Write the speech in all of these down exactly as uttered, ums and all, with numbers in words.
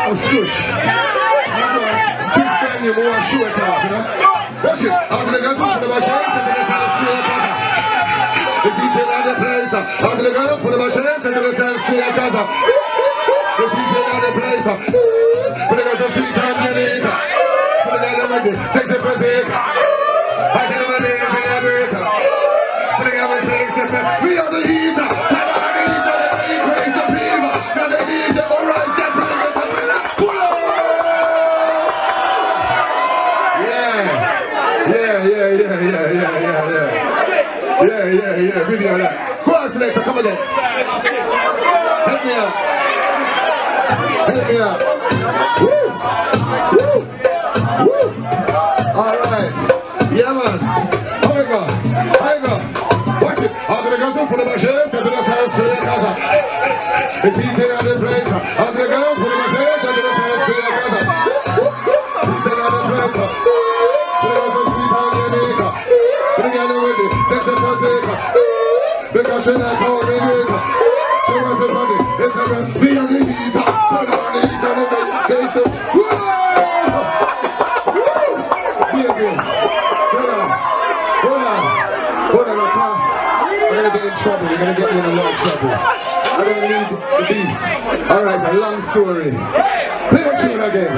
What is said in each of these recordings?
Oh, squish. Just brand new, more show it off, you know? Watch it. I'm gonna go for the machine, and then it's all straight across. The D J on the place. I'm gonna go for the machine, and then it's all straight across. The D J on the place. We're gonna go to Sweet Angelina. We're gonna go with it. Sexy physique. I can't believe it, elevator. We're gonna go sexy physique. We are the heater. Tell her the heater, the increase the fever. Now the D J, alright, step in the pull up. Yeah, yeah, yeah, yeah, yeah, yeah, yeah. Yeah, yeah, yeah, video that. Go on, selector, come again. Help me out. Help me out. Woo! Woo! Woo! Alright. Yeah, man. How we go? How we go? Watch it. I'm gonna go for the machine, so I'm gonna tell you the casa. It's easy on the place. I'm gonna go for the machine, so I'm gonna tell you the casa. It's easy on the place. We're gonna go to Tanganyika. We're gonna go with it. Section for Zika. Because she's not calling me with her. She wants to run it. It's a run. We are the heater. Turn on the heater. And the bass. Woo! Woo! Be again. Hold on. Hold on. Hold on. I'm gonna get in trouble. You're gonna get me in a lot of trouble. I'm gonna need the beat. Alright, a long story. Play the tune again.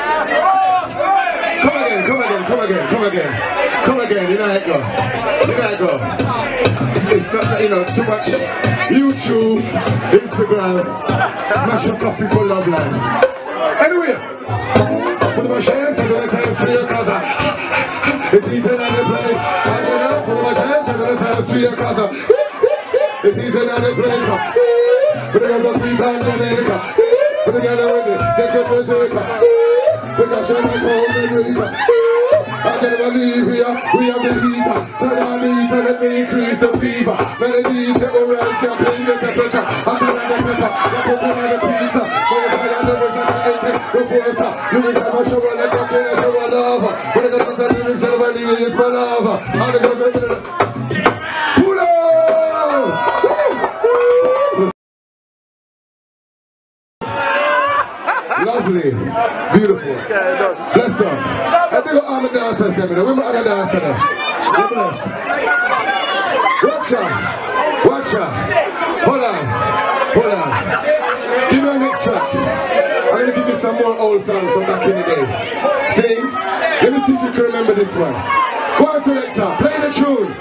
Come again, come again, come again, come again. Come again, you know how it go. You know how it go. It's not, you know, too much YouTube, Instagram, mash up of people love life. Anyway, put my hands and let's have a serious casa. It's easy on the place. I get up, put my hands and let's have a serious casa. It's easy on the place. Put it on the sweet and Jamaica. Put it together with it, sex and physique. Because you're like home and reason. I shall never leave here, we have the heater. Turn on the heater, let me increase the fever. Melody, check the rise, they're playing the temperature. I turn on the pepper, they put on the pizza. When you fire the rest of the intake, the forcer. You will have a show and a drop in a show and lava. When they go to the lyrics, everybody is for lava. How they go to the... Pull up! Lovely, beautiful. Bless them. And big up all the dancers, them. The women are the dancers. They're blessed. Watch out. Watch out. Hold on. Hold on. Give me a next track. I'm going to give you some more old songs from back in the day. Sing. Let me see if you can remember this one. Go on, selector. Play the tune.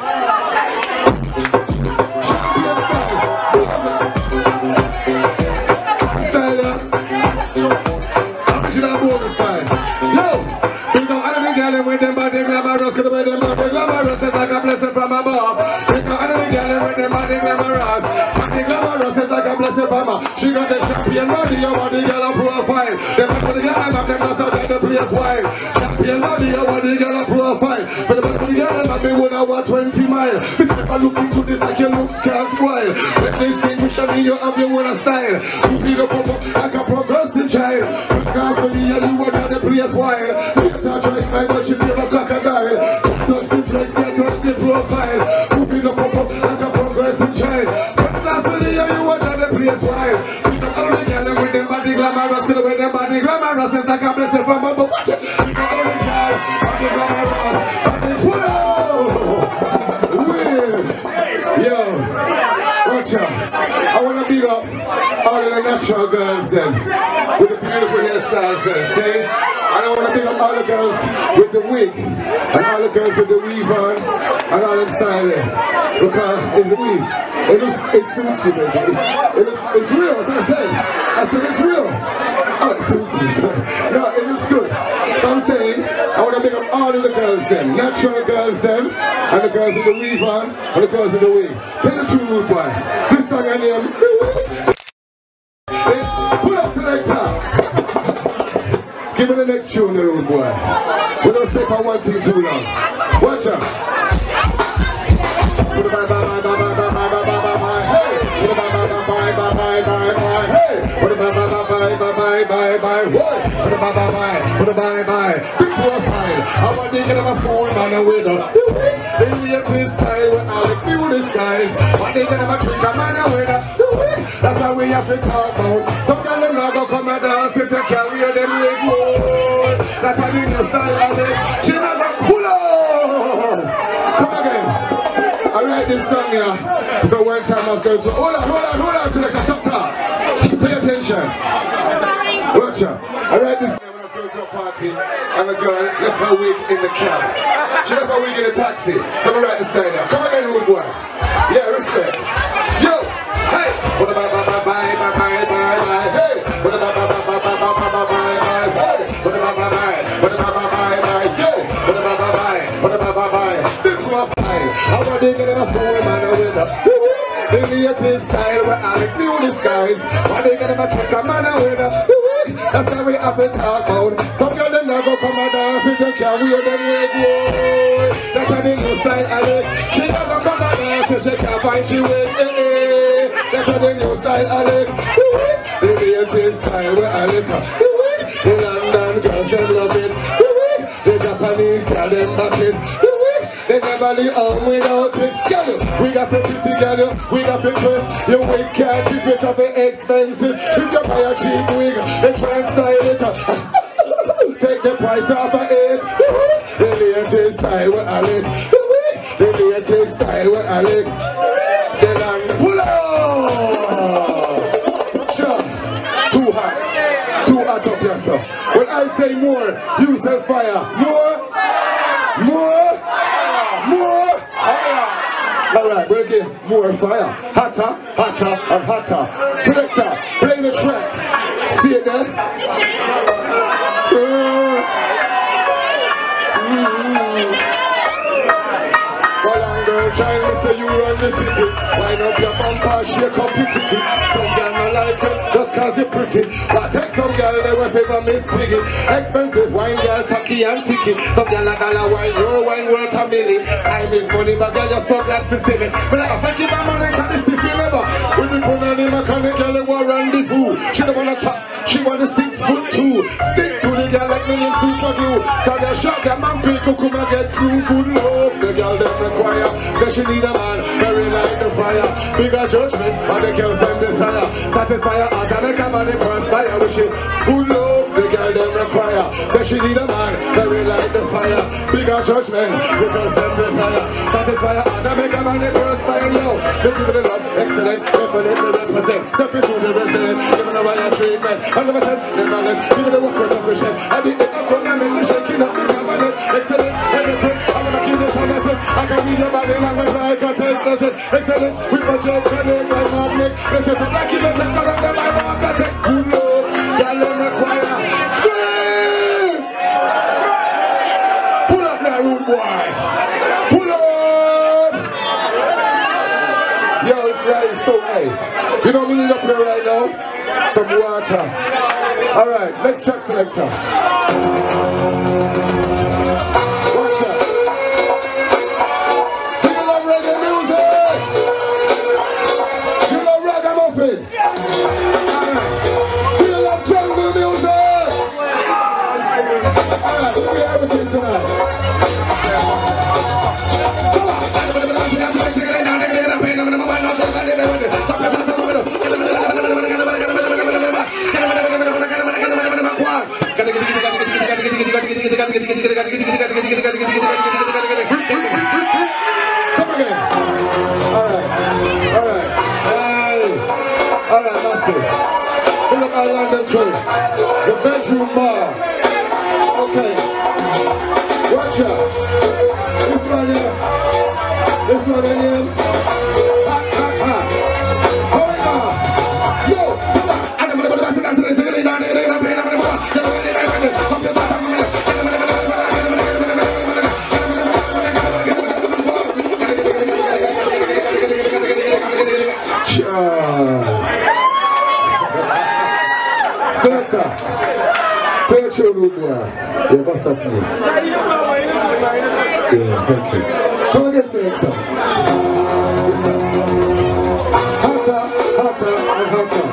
With them body glamorous, could with them body glamorous, it's like a blessing from above. Because I know the girl with them body glamorous, body glamorous, it's like a blessing from above. She got the champion body, your body girl a profile. Them back with the girl, I'm them just out at the place wild. Champion body, your body girl a profile. But the back with the girl, I'm me one hour twenty miles. This if I look into this like your looks can't spoil. With this thing, we shall you have your own style. You be the pop like a progressive child. Because for the girl, you watch at the place wild. You touch my style, but you feel a crocodile. Touch the flex, yeah, touch the profile. Moving up, up, up like a progressive child. First class for the year, you watch at the place wild. You know how the girl with them body glamorous, to the way them body glamorous, it's like a blessing from above. Watch it. You know how the girl, body glamorous, body whoa, weird. Yo, watch out. I wanna big up all of the natural girls then, with the beautiful hairstyles then, see? I don't want to pick up all the girls with the wig and all the girls with the weave on and all them styling because it's the weave. It looks, it suits you, baby. It, it looks, it's real, as I said. I said it's real. Oh, it suits you, sorry. No, it looks good. So I'm saying, I want to pick up all of the girls then, natural girls then, and the girls with the weave on and the girls with the wig. Play the true rude boy. This song I name, pull up selector. Give me the next tune, the rude boy. We don't step on one thing too long. Watch out. Bye bye bye bye bye bye bye bye bye bye. Hey. Bye bye bye bye bye bye. bye bye bye. Hey, what a bye bye bye bye bye bye bye. What a bye bye bye. What a bye bye. Big profile. I'm a nigga of a fool man a winner. The latest style with all the new disguise. One nigga of a trick a man a winner. That's how we have to talk about. Some girl them not go come and dance if they carry them leg roll. That's how the new style of it. She never pull up. Come again. I write this song here because one time I was going to hold on, hold on, hold on to like a stop talk. Pay attention. Watch out. I write this song when I was going to a party and a girl left her wig in the cab. She left her wig in a taxi. So I write this down here. Come again, rude boy. Yeah, respect. Yo, hey. What about bye bye bye bye bye bye bye. Hey. What about bye bye bye bye bye bye bye bye. Hey. What about bye bye? What about bye bye bye? Yo. What about bye bye? What about bye bye? How are they gonna fool man with a the latest style where all the new disguise. Why they gonna trick a man with a that's why we have to talk about. Some girl them never come and dance if they can't wear them wig roll. That's a the new style Alec. She never come and dance if she can't find she wig. That's a the new style Alec. The latest style where Alec. The London girls them love it. The Japanese girl them back it. They never leave home without it. Girl, we got the pretty girl, we got the dress. Your wig can't cheap it up, it's expensive. If you buy a cheap wig, they try and style it. Take the price off of it. The latest style with Alec. The latest style with Alec. Then I'm pull up. Sure. Too hot. Too hot up here, sir. When I say more, you say fire. More. More. More fire! Alright, we'll give more fire. Hotter, hotter, and hotter. Selector, play the track. See it there? Uh, mm-hmm. Well, I'm girl, child, Mister You run the city. Wind up your bumper, shake up your titty. Some girl not like it, just cause you're pretty. But take some girl, they will paper Miss Piggy. Expensive wine, girl, tacky and ticky. Some girl a dollar wine, your wine worth a milli. Time is money, but girl, you're so glad to see me. But I thank you, my money, can this if you never. When you put on the mechanic, girl, you want rendezvous. She don't want to top, she want a six foot two. Stick to the girl like me in super glue. Tell the shot, your man pick up, come and get slew. Good love, the girl them require. Say she need a man, very like the fire. Bigger judgment, but the girl send desire. Satisfy her heart and make a man perspire. With she good love, the girl them require. Say she need a man, very like the fire. Bigger judgment, the girl send desire. Satisfy her heart and make a man perspire. Yo, they give it a love, excellent, definitely represent. Separate to the resident, giving a wire treatment. one hundred percent, never less, give it a work for sufficient. I did it, I'm going to make the shaking up the cabinet. Excellent, every quick, I'm going to keep this on my test. I can read your body language like a text message. Excellent, with my joke, I make my magnet. Let's say, like you don't take out of my walk, I take good love. Y'all don't require. Scream! Pull up that rude boy. Pull up! Yo, it's right, so hey. You know we need up here right now? Some water. Alright, next track selector. Watch out. People love reggae music. You love ragamuffin. Alright. People love jungle music. Alright, we have everything tonight. Come again. Alright. Alright. Hey. Alright, that's it. Look at our London crew. The bedroom bar. Okay. Watch out. This one here. This one in here. Ha, ha, ha. Hold on. Yo, come on. I'm going to go to the bathroom. Selector, play a tune, rude boy. Yeah, what's up, man? Yeah, thank you. Come again, selector. Hotter, hotter, and hotter.